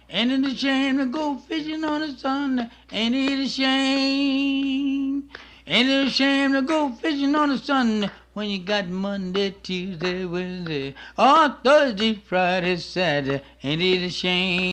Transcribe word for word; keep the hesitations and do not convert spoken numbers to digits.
Ain't it a shame to go fishing on a Sunday? Ain't it a shame? Ain't it a shame to go fishing on a Sunday when you got Monday, Tuesday, Wednesday, or Thursday, Friday, Saturday? Ain't it a shame?